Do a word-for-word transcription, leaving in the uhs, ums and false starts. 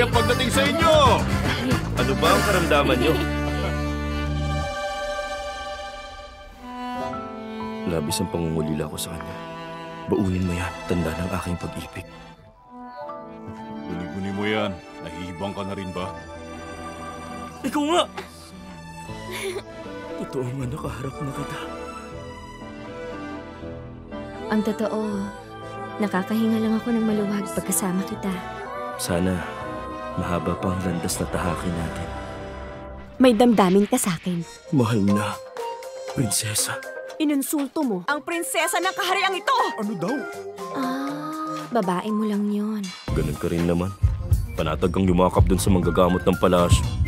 ang pagdating sa inyo! Ano ba ang karamdaman nyo? Labis ang pangungulila ko sa kanya. Baunin mo yan, tanda ng aking pag-ibig. Guni-guni mo yan. Nahihibang ka na rin ba? Ikaw nga! Totoo nga nakaharap na kita. Ang totoo, nakakahinga lang ako ng maluwag pagkasama kita. Sana mahaba pa ang landas na tahakin natin. May damdamin ka sa akin. Mahal na, prinsesa. Inunsulto mo ang prinsesa ng kahariang ito! Ano daw? Ah, babae mo lang yon. Ganun ka rin naman. Panatag kang yumakap dun sa manggagamot ng palasyo.